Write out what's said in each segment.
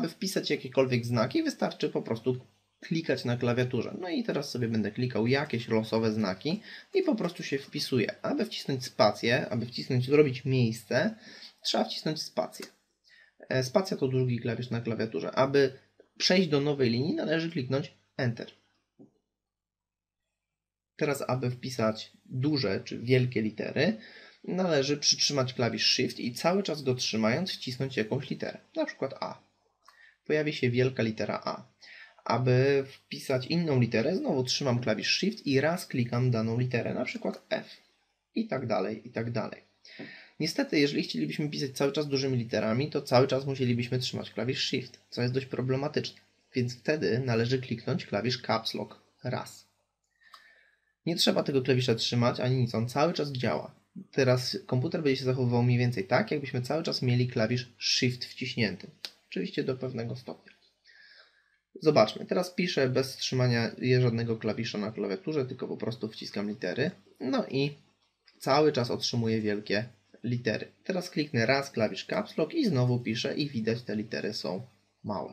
Aby wpisać jakiekolwiek znaki, wystarczy po prostu klikać na klawiaturze. No i teraz sobie będę klikał jakieś losowe znaki i po prostu się wpisuje. Aby wcisnąć spację, zrobić miejsce, trzeba wcisnąć spację. Spacja to drugi klawisz na klawiaturze. Aby przejść do nowej linii, należy kliknąć Enter. Teraz, aby wpisać duże czy wielkie litery, należy przytrzymać klawisz Shift i cały czas go trzymając wcisnąć jakąś literę, na przykład A. Pojawi się wielka litera A. Aby wpisać inną literę, znowu trzymam klawisz Shift i raz klikam daną literę, na przykład F. I tak dalej, i tak dalej. Niestety, jeżeli chcielibyśmy pisać cały czas dużymi literami, to cały czas musielibyśmy trzymać klawisz Shift, co jest dość problematyczne. Więc wtedy należy kliknąć klawisz Caps Lock raz. Nie trzeba tego klawisza trzymać, ani nic, on cały czas działa. Teraz komputer będzie się zachowywał mniej więcej tak, jakbyśmy cały czas mieli klawisz Shift wciśnięty. Oczywiście do pewnego stopnia. Zobaczmy, teraz piszę bez trzymania żadnego klawisza na klawiaturze, tylko po prostu wciskam litery. No i cały czas otrzymuję wielkie litery. Teraz kliknę raz klawisz Caps Lock i znowu piszę i widać, te litery są małe.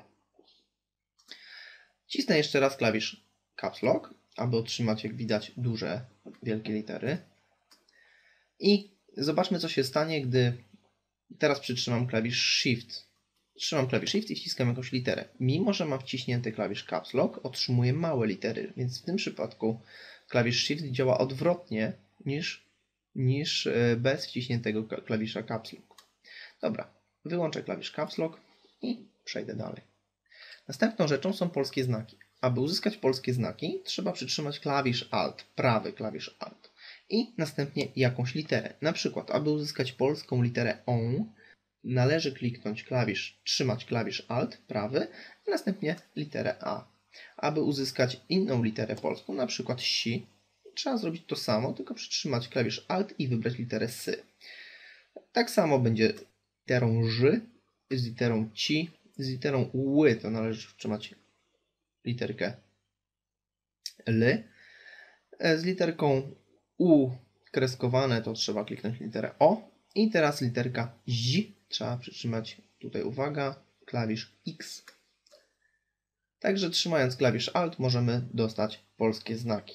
Cisnę jeszcze raz klawisz Caps Lock, aby otrzymać, jak widać, duże, wielkie litery. I zobaczmy, co się stanie, gdy teraz przytrzymam klawisz Shift. Trzymam klawisz Shift i wciskam jakąś literę. Mimo że mam wciśnięty klawisz Caps Lock, otrzymuję małe litery, więc w tym przypadku klawisz Shift działa odwrotnie niż bez wciśniętego klawisza Caps Lock. Dobra, wyłączę klawisz Caps Lock i przejdę dalej. Następną rzeczą są polskie znaki. Aby uzyskać polskie znaki, trzeba przytrzymać klawisz Alt, prawy klawisz Alt i następnie jakąś literę. Na przykład, aby uzyskać polską literę O, należy trzymać klawisz Alt, prawy, a następnie literę A. Aby uzyskać inną literę polską, na przykład Si, trzeba zrobić to samo, tylko przytrzymać klawisz Alt i wybrać literę Sy. Tak samo będzie z literą Ż, z literą Ci, z literą Ły, to należy przytrzymać literkę L. Z literką U kreskowane to trzeba kliknąć literę O. I teraz literka Z. Trzeba przytrzymać, tutaj uwaga, klawisz X. Także trzymając klawisz Alt możemy dostać polskie znaki.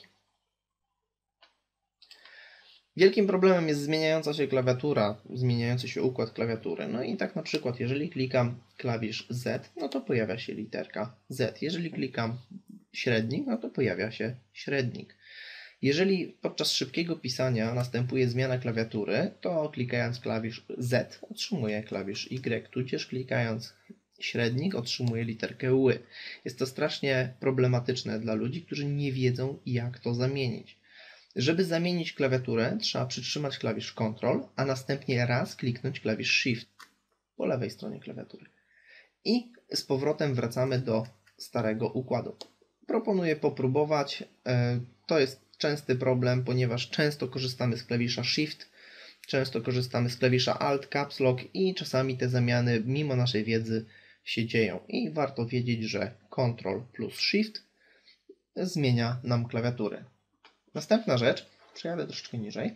Wielkim problemem jest zmieniająca się klawiatura, zmieniający się układ klawiatury. No i tak na przykład, jeżeli klikam klawisz Z, no to pojawia się literka Z. Jeżeli klikam średnik, no to pojawia się średnik. Jeżeli podczas szybkiego pisania następuje zmiana klawiatury, to klikając klawisz Z otrzymuję klawisz Y, tudzież klikając średnik otrzymuję literkę Ły. Jest to strasznie problematyczne dla ludzi, którzy nie wiedzą, jak to zamienić. Żeby zamienić klawiaturę, trzeba przytrzymać klawisz Ctrl, a następnie raz kliknąć klawisz Shift po lewej stronie klawiatury. I z powrotem wracamy do starego układu. Proponuję popróbować. To jest częsty problem, ponieważ często korzystamy z klawisza Shift, często korzystamy z klawisza Alt, Caps Lock i czasami te zamiany mimo naszej wiedzy się dzieją. I warto wiedzieć, że Ctrl plus Shift zmienia nam klawiaturę. Następna rzecz, przejadę troszeczkę niżej,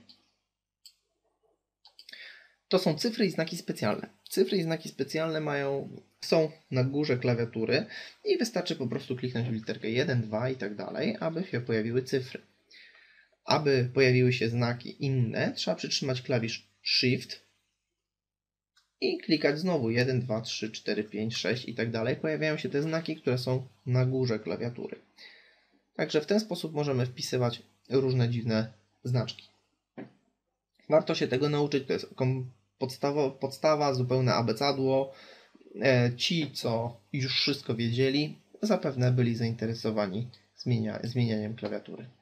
to są cyfry i znaki specjalne. Cyfry i znaki specjalne są na górze klawiatury i wystarczy po prostu kliknąć w literkę 1, 2 i tak dalej, aby się pojawiły cyfry. Aby pojawiły się znaki inne, trzeba przytrzymać klawisz Shift i klikać znowu 1, 2, 3, 4, 5, 6 i tak dalej. Pojawiają się te znaki, które są na górze klawiatury. Także w ten sposób możemy wpisywać różne dziwne znaczki. Warto się tego nauczyć, to jest podstawa, zupełne abecadło. Ci, co już wszystko wiedzieli, zapewne byli zainteresowani zmienianiem klawiatury.